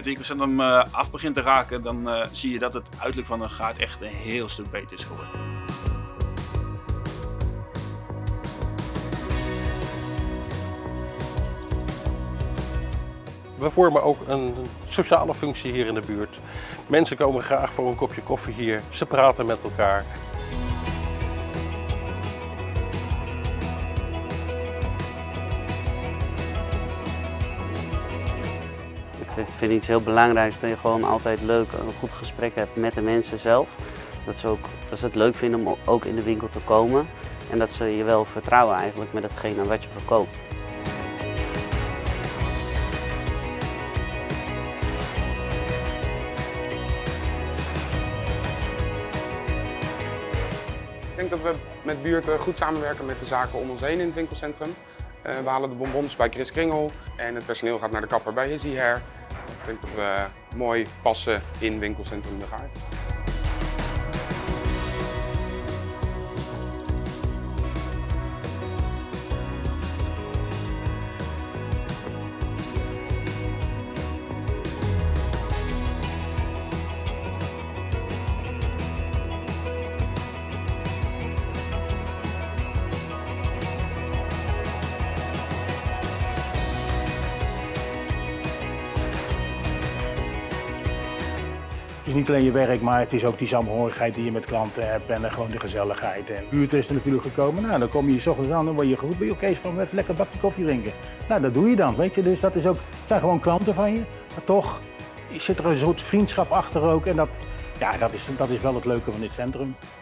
het winkelcentrum af begint te raken, dan zie je dat het uiterlijk van een Gaart echt een heel stuk beter is geworden. We vormen ook een sociale functie hier in de buurt. Mensen komen graag voor een kopje koffie hier, ze praten met elkaar. Ik vind iets heel belangrijks dat je gewoon altijd leuk een goed gesprek hebt met de mensen zelf. Dat ze het leuk vinden om ook in de winkel te komen en dat ze je wel vertrouwen eigenlijk met hetgene wat je verkoopt. Ik denk dat we met buurten goed samenwerken met de zaken om ons heen in het winkelcentrum. We halen de bonbons bij Chris Kringel en het personeel gaat naar de kapper bij Hizzy Hair. Ik denk dat we mooi passen in winkelcentrum De Gaart. Het is niet alleen je werk, maar het is ook die saamhorigheid die je met klanten hebt en gewoon de gezelligheid. En buurt is er natuurlijk gekomen, nou dan kom je 's ochtends aan en word je geroepen, ben je oké, gewoon even lekker een bakje koffie drinken. Nou, dat doe je dan, weet je, dus dat is ook, het zijn gewoon klanten van je, maar toch zit er een soort vriendschap achter ook en dat is wel het leuke van dit centrum.